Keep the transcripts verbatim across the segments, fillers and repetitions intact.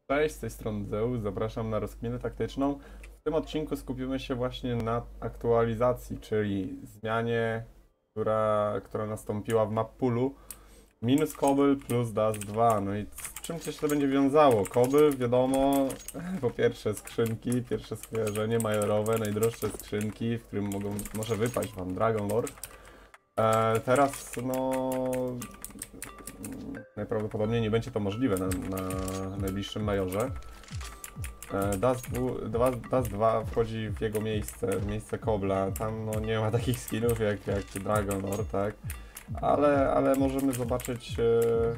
Cześć, z tej strony Zeus, zapraszam na rozkminę taktyczną. W tym odcinku skupimy się właśnie na aktualizacji, czyli zmianie, która, która nastąpiła w map poolu. Minus Cobble plus Dust dwa. No i z czym się to będzie wiązało? Cobble, wiadomo, po pierwsze skrzynki, pierwsze skojarzenie majorowe, najdroższe skrzynki, w którym mogą, może wypaść wam Dragon Lord. E, teraz, no... najprawdopodobniej nie będzie to możliwe na, na najbliższym majorze. E, Dust dwa wchodzi w jego miejsce, w miejsce Kobla. Tam no, nie ma takich skinów jak, jak Dragon Lord, tak? Ale, ale możemy zobaczyć e,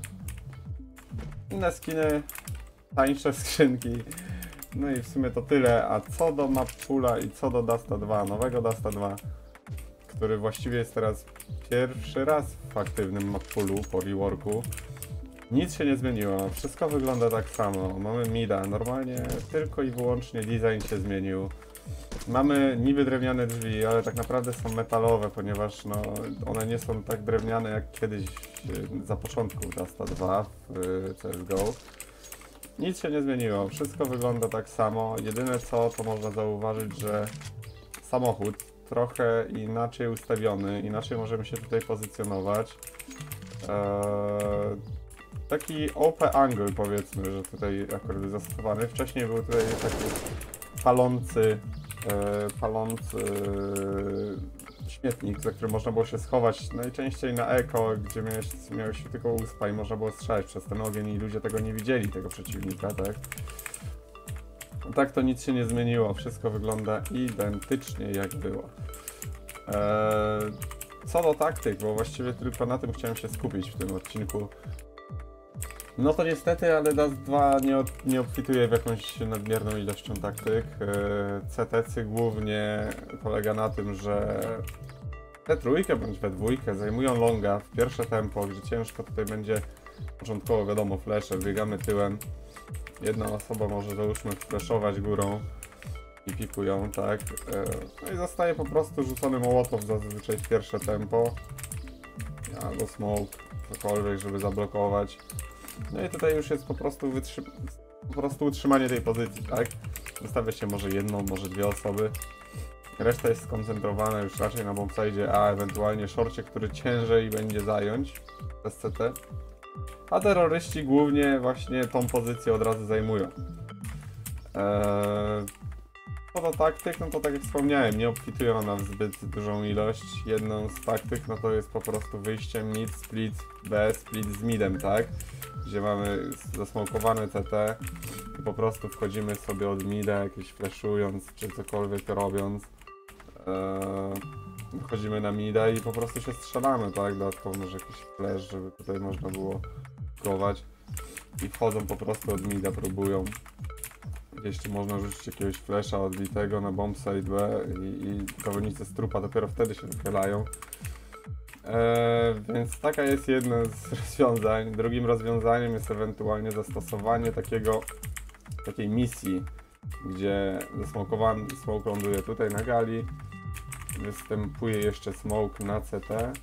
inne skiny, tańsze skrzynki. No i w sumie to tyle. A co do map poola i co do Dusta dwa, nowego Dusta dwa, który właściwie jest teraz pierwszy raz w aktywnym map poolu po reworku. Nic się nie zmieniło, wszystko wygląda tak samo. Mamy mida, normalnie tylko i wyłącznie design się zmienił. Mamy niby drewniane drzwi, ale tak naprawdę są metalowe, ponieważ no, one nie są tak drewniane jak kiedyś za początku Dusta dwa w C S G O. Nic się nie zmieniło, wszystko wygląda tak samo. Jedyne co, to można zauważyć, że samochód trochę inaczej ustawiony, inaczej możemy się tutaj pozycjonować. Eee, taki O P angle, powiedzmy, że tutaj akurat jest zastosowany. Wcześniej był tutaj taki palący, e, palący śmietnik, za którym można było się schować najczęściej na eko, gdzie miałeś, miałeś tylko uspa i można było strzelać przez ten ogień i ludzie tego nie widzieli, tego przeciwnika, tak? Tak to nic się nie zmieniło, wszystko wygląda identycznie jak było. Eee, co do taktyk, bo właściwie tylko na tym chciałem się skupić w tym odcinku. No to niestety, ale Dust dwa nie, od, nie obfituje w jakąś nadmierną ilością taktyk. Eee, C T C głównie polega na tym, że we trójkę bądź we dwójkę zajmują longa w pierwsze tempo, gdzie ciężko tutaj będzie początkowo, wiadomo, flesze, biegamy tyłem. Jedna osoba może, załóżmy, flashować górą i pikują, tak? No i zostaje po prostu rzucony mołotow zazwyczaj w pierwsze tempo. Albo smoke, cokolwiek, żeby zablokować. No i tutaj już jest po prostu, wytrzy... po prostu utrzymanie tej pozycji, tak? Wystawia się może jedną, może dwie osoby. Reszta jest skoncentrowana już raczej na bombside, a ewentualnie shorcie, który ciężej będzie zająć przez C T. A terroryści głównie właśnie tą pozycję od razu zajmują. Eee, co do taktyk, no to tak jak wspomniałem, nie obfitują ona w zbyt dużą ilość. Jedną z taktyk, no to jest po prostu wyjście mid, split, B, split z midem, tak? Gdzie mamy zasmokowane C T i po prostu wchodzimy sobie od mida, jakieś flashując, czy cokolwiek robiąc. Eee, wchodzimy na mida i po prostu się strzelamy, tak? Dodatkowo może jakiś flash, żeby tutaj można było kować. I wchodzą po prostu od mida, próbują. Gdzieś tu można rzucić jakiegoś flasha odbitego na bombside B i, i zawodnicy z trupa dopiero wtedy się wychylają. Eee, więc taka jest jedno z rozwiązań. Drugim rozwiązaniem jest ewentualnie zastosowanie takiego, takiej misji, gdzie zasmokowany smoke ląduje tutaj na gali, występuje jeszcze smoke na C T,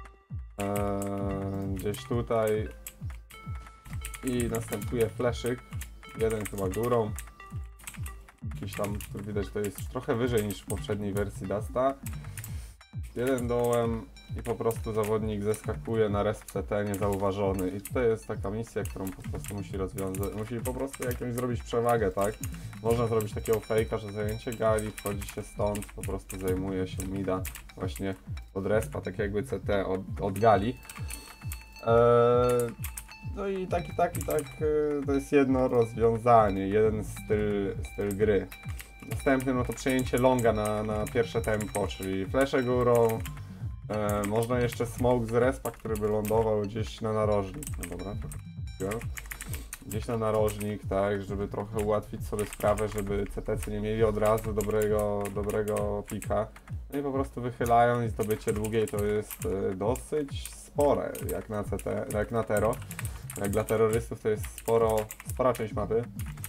eee, gdzieś tutaj i następuje flaszyk, jeden chyba górą, jakiś tam, który widać, to jest trochę wyżej niż w poprzedniej wersji Dusta, jeden dołem i po prostu zawodnik zeskakuje na resp C T niezauważony i tutaj jest taka misja, którą po prostu musi rozwiązać, musi po prostu jakąś zrobić przewagę, tak? Można zrobić takiego fejka, że zajęcie gali, wchodzi się stąd, po prostu zajmuje się mida właśnie od respa, tak jakby C T od, od gali. Eee, no i tak i tak i tak to jest jedno rozwiązanie, jeden styl, styl gry. Następny no to przejęcie longa na, na pierwsze tempo, czyli flesze górą. E, można jeszcze smoke z respa, który by lądował gdzieś na narożnik. No dobra, trochę gdzieś na narożnik, tak, żeby trochę ułatwić sobie sprawę, żeby C T C nie mieli od razu dobrego, dobrego pika. No i po prostu wychylają i zdobycie długiej to jest dosyć spore, jak na C T, jak na Tero. Jak dla terrorystów to jest sporo, spora część mapy.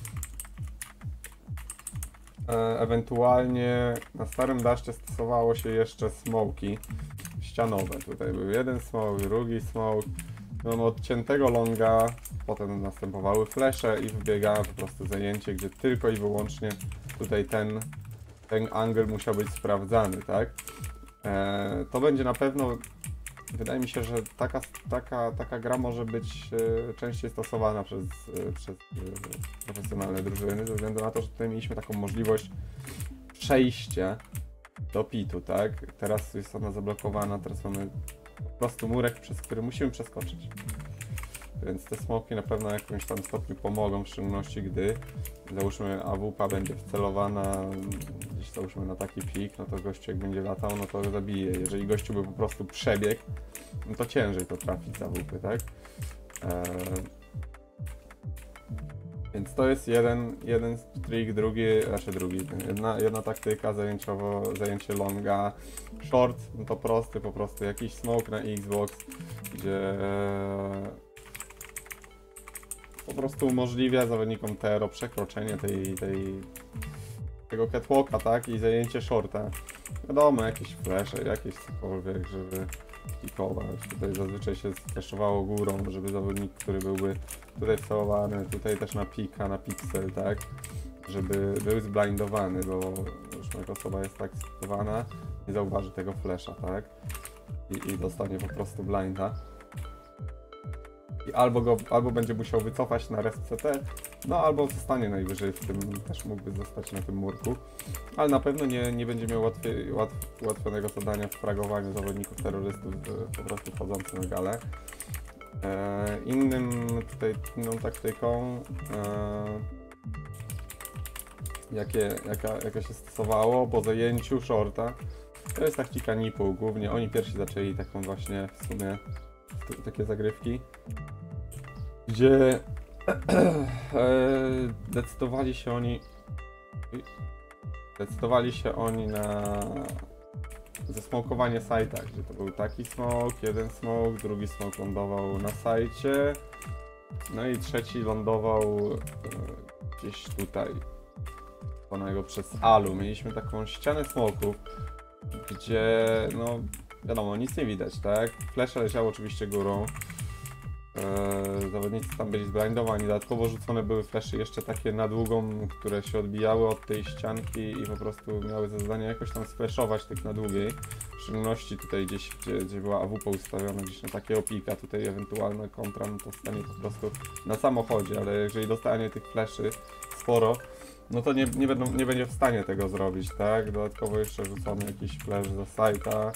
E, ewentualnie na starym daszcie stosowało się jeszcze smoki ścianowe. Tutaj był jeden smoke, drugi smoke. Mamy odciętego longa, potem następowały flesze i wbiegała po prostu zajęcie, gdzie tylko i wyłącznie tutaj ten, ten angle musiał być sprawdzany, tak? Eee, to będzie na pewno, wydaje mi się, że taka, taka, taka gra może być e, częściej stosowana przez, e, przez e, profesjonalne drużyny, ze względu na to, że tutaj mieliśmy taką możliwość przejścia do pitu, tak? Teraz jest ona zablokowana, teraz mamy po prostu murek, przez który musimy przeskoczyć. Więc te smoki na pewno w jakimś tam stopniu pomogą, w szczególności gdy załóżmy A W P będzie wcelowana gdzieś załóżmy na taki pik, no to gościu jak będzie latał, no to go zabije. Jeżeli gościu by po prostu przebiegł, no to ciężej to trafić z A W P, tak? Eee... Więc to jest jeden, jeden trik, drugi, raczej drugi, jedna, jedna taktyka zajęciowo, zajęcie longa. Short, no to prosty, po prostu jakiś smoke na Xbox, gdzie po prostu umożliwia zawodnikom Tero przekroczenie tej, tej, tego catwalka, tak? I zajęcie shorta. Wiadomo, jakieś flesze, jakieś cokolwiek, żeby pikować. Tutaj zazwyczaj się skeszowało górą, żeby zawodnik, który byłby tutaj wcelowany, tutaj też na pika, na pixel, tak? Żeby był zblindowany, bo już jak osoba jest tak skierowana, nie zauważy tego flesza, tak? I, i dostanie po prostu blinda. I albo, go, albo będzie musiał wycofać na rest C T, no albo zostanie najwyżej w tym, też mógłby zostać na tym murku. Ale na pewno nie, nie będzie miał łatwiej, łatw, ułatwionego zadania w fragowaniu zawodników terrorystów po prostu wchodzących na galę. E, innym tutaj, inną taktyką, e, jakie, jaka, jaka się stosowało po zajęciu shorta, to jest taktika nipu. Głównie oni pierwsi zaczęli taką właśnie w sumie takie zagrywki, gdzie decydowali się oni decydowali się oni na zesmokowanie sajta, gdzie to był taki smok, jeden smok, drugi smok lądował na sajcie, no i trzeci lądował gdzieś tutaj, ponego przez alu. Mieliśmy taką ścianę smoków, gdzie no wiadomo, nic nie widać, tak? Flesze leciały oczywiście górą. Eee, zawodnicy tam byli zblindowani. Dodatkowo rzucone były flesze jeszcze takie na długą, które się odbijały od tej ścianki i po prostu miały za zadanie jakoś tam sfleszować tych na długiej. W szczególności tutaj gdzieś, gdzie, gdzie była A W P ustawiona gdzieś na takiego pika, tutaj ewentualne kontra, no to stanie po prostu na samochodzie, ale jeżeli dostanie tych fleszy sporo, no to nie, nie, będą, nie będzie w stanie tego zrobić, tak? Dodatkowo jeszcze rzucony jakiś flash za sajta.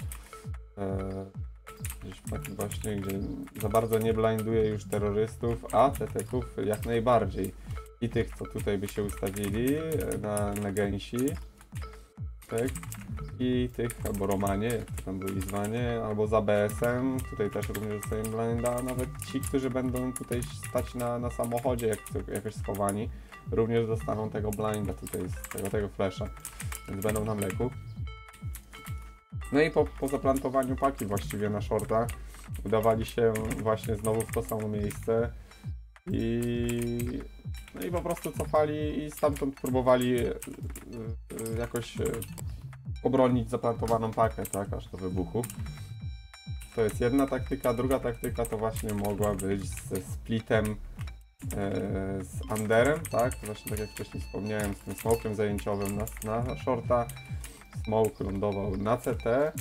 Gdzieś taki właśnie, gdzie za bardzo nie blinduje już terrorystów, a T T ków jak najbardziej. I tych, co tutaj by się ustawili na, na gęsi, tak? I tych, albo Romanie, jak tam byli zwanie, albo za B S em, tutaj też również dostają blinda, a nawet ci, którzy będą tutaj stać na, na samochodzie, jak, jakoś schowani, również dostaną tego blinda tutaj, z tego, tego flasha, więc będą na mleku. No i po, po zaplantowaniu paki właściwie na shorta udawali się właśnie znowu w to samo miejsce i, no i po prostu cofali i stamtąd próbowali jakoś obronić zaplantowaną pakę, tak, aż do wybuchu. To jest jedna taktyka. Druga taktyka to właśnie mogła być ze splitem e, z underem, tak, to właśnie tak jak wcześniej wspomniałem, z tym smokiem zajęciowym na, na shorta. Smoke lądował na C T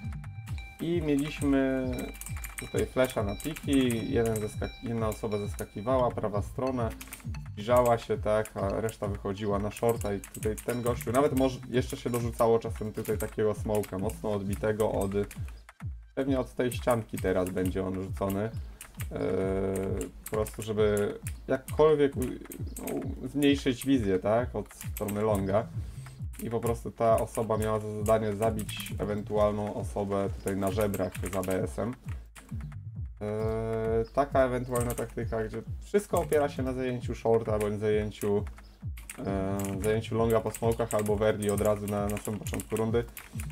i mieliśmy tutaj flasha na piki, jeden jedna osoba zeskakiwała, prawa strona, zbliżała się, tak, a reszta wychodziła na shorta i tutaj ten gościu, nawet może jeszcze się dorzucało czasem tutaj takiego smoka mocno odbitego od, pewnie od tej ścianki teraz będzie on rzucony, yy, po prostu żeby jakkolwiek no, zmniejszyć wizję, tak, od strony longa. I po prostu ta osoba miała za zadanie zabić ewentualną osobę tutaj na żebrach za B S em. Eee, taka ewentualna taktyka, gdzie wszystko opiera się na zajęciu shorta bądź zajęciu, eee, zajęciu longa po smokach albo verdi od razu na, na samym początku rundy.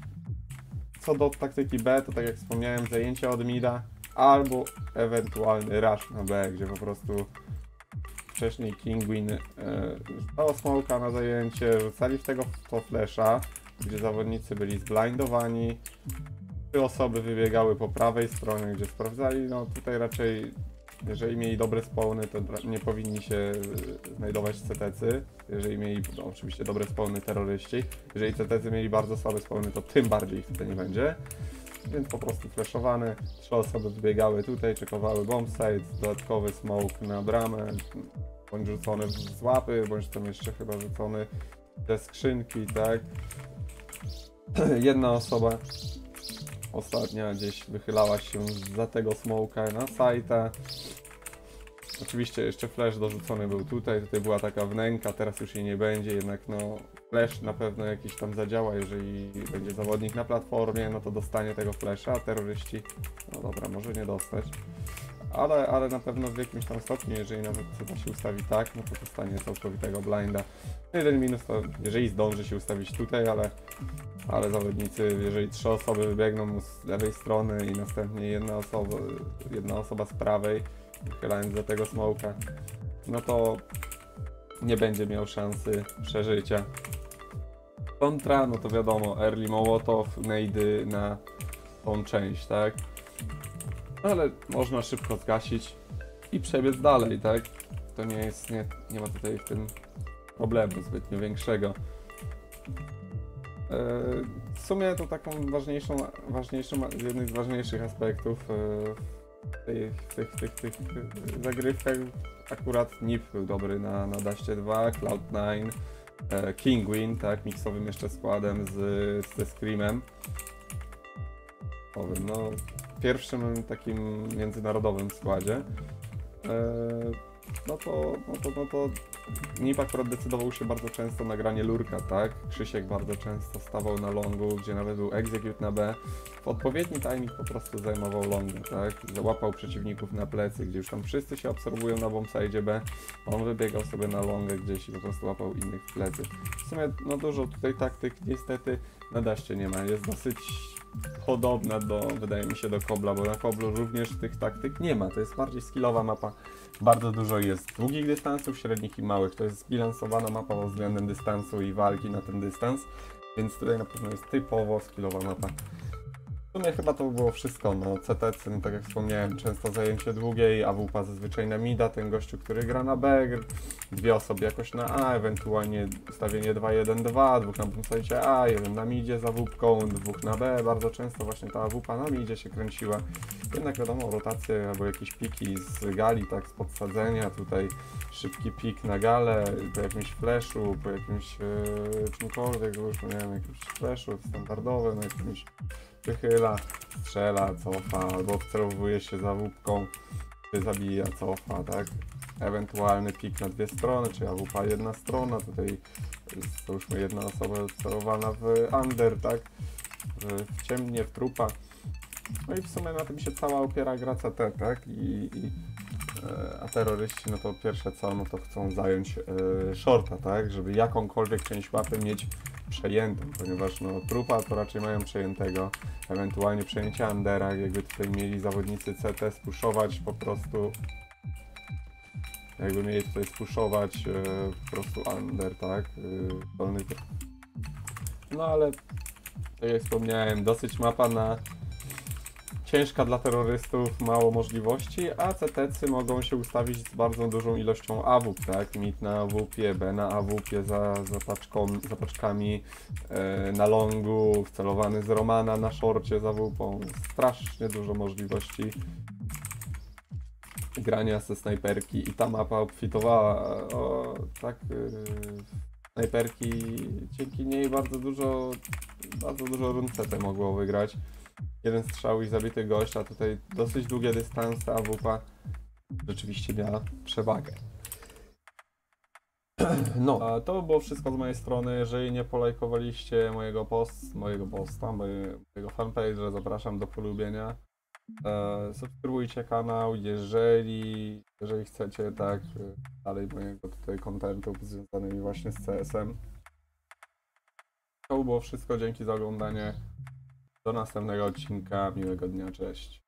Co do taktyki B, to tak jak wspomniałem, zajęcie od mida albo ewentualny rush na B, gdzie po prostu wcześniej Kinguin e, rzucał smoka na zajęcie, rzucali w tego to flasha, gdzie zawodnicy byli zblindowani. Trzy osoby wybiegały po prawej stronie, gdzie sprawdzali, no tutaj raczej jeżeli mieli dobre spawny, to nie powinni się znajdować C T C. Jeżeli mieli, no, oczywiście dobre spawny terroryści. Jeżeli C T C mieli bardzo słabe spawny, to tym bardziej ich tutaj nie będzie. Więc po prostu flashowane. Trzy osoby wybiegały tutaj, czekowały bombsite, dodatkowy smoke na bramę, bądź rzucony z łapy, bądź tam jeszcze chyba rzucony te skrzynki, tak. Jedna osoba ostatnia gdzieś wychylała się za tego smoka na sajta. Oczywiście jeszcze flash dorzucony był tutaj, tutaj była taka wnęka, teraz już jej nie będzie, jednak no flash na pewno jakiś tam zadziała, jeżeli będzie zawodnik na platformie, no to dostanie tego flasha, a terroryści, no dobra, może nie dostać. Ale, ale na pewno w jakimś tam stopniu, jeżeli nawet to się ustawi tak, no to dostanie całkowitego blinda. Jeden minus to, jeżeli zdąży się ustawić tutaj, ale, ale zawodnicy, jeżeli trzy osoby wybiegną mu z lewej strony i następnie jedna osoba, jedna osoba z prawej, wychylając do tego smoka, no to nie będzie miał szansy przeżycia. Kontra, no to wiadomo, early Mołotow, nejdy na tą część, tak? Ale można szybko zgasić i przebiec dalej, tak? To nie jest, nie, nie ma tutaj w tym problemu zbytnio większego. Yy, w sumie to taką ważniejszą, ważniejszą, jednym z ważniejszych aspektów yy, w tych, tych, tych, tych zagrywkach akurat N I P był dobry na, na Dustie dwa, Cloud nine, yy, Kinguin, tak? Miksowym jeszcze składem z, ze Screamem. Powiem, no pierwszym takim międzynarodowym składzie, no to, no to, no to N I P akurat decydował się bardzo często na granie lurka, tak? Krzysiek bardzo często stawał na longu, gdzie nawet był execute na B. W odpowiedni timing po prostu zajmował longa, tak? Załapał przeciwników na plecy, gdzie już tam wszyscy się absorbują na bombside B. On wybiegał sobie na longę gdzieś i po prostu łapał innych w plecy. W sumie no dużo tutaj taktyk niestety na Dustie nie ma. Jest dosyć podobna do, wydaje mi się, do Kobla, bo na Koblu również tych taktyk nie ma. To jest bardziej skillowa mapa. Bardzo dużo jest długich dystansów, średnich i małych. To jest zbilansowana mapa pod względem dystansu i walki na ten dystans, więc tutaj na pewno jest typowo skillowa mapa. W sumie chyba to było wszystko. No, C T C, no, tak jak wspomniałem, często zajęcie długiej, A W P zazwyczaj na mida, ten gościu, który gra na B, dwie osoby jakoś na A, ewentualnie ustawienie dwa jeden dwa, dwóch na bombsite A, jeden na midzie z A W P-ką, dwóch na B, bardzo często właśnie ta A W P na midzie się kręciła. Jednak wiadomo, rotacje albo jakieś piki z gali, tak, z podsadzenia, tutaj szybki pik na galę, po jakimś flashu, po jakimś yy, czymkolwiek, już nie wiem, jakimś flashu standardowym, jakimś wychyla, strzela, cofa, albo wcelowuje się za łupką, czy zabija, cofa, tak? Ewentualny pik na dwie strony, czy A W P jedna strona, tutaj jest, to już jedna osoba celowana w under, tak? W, w ciemnie, w trupa. No i w sumie na tym się cała opiera gra C T, tak? I, i a terroryści, no to pierwsze co, no to chcą zająć e, shorta, tak? Żeby jakąkolwiek część łapy mieć przejętą, ponieważ no trupa to raczej mają przejętego, ewentualnie przejęcie undera, jakby tutaj mieli zawodnicy C T spuszować po prostu, jakby mieli tutaj spuszować e, po prostu under, tak? E, dolny... No ale tak jak wspomniałem, dosyć mapa na ciężka dla terrorystów, mało możliwości, a C T C mogą się ustawić z bardzo dużą ilością A W P, tak? Mid na A W P, B na A W P za, za, paczką, za paczkami, e, na longu, wcelowany z Romana na szorcie z A W P-ą. Strasznie dużo możliwości grania ze snajperki i ta mapa obfitowała o, tak, yy, snajperki, dzięki niej bardzo dużo, bardzo dużo rund C T mogło wygrać. Jeden strzał i zabity gość, a tutaj dosyć długie dystanse, a W P rzeczywiście miała przewagę. No, a to było wszystko z mojej strony. Jeżeli nie polajkowaliście mojego post, mojego posta, mojego fanpage'a, zapraszam do polubienia. E, subskrybujcie kanał, jeżeli, jeżeli chcecie, tak, dalej mojego tutaj kontentu związanymi właśnie z C S-em. To było wszystko, dzięki za oglądanie. Do następnego odcinka, miłego dnia, cześć.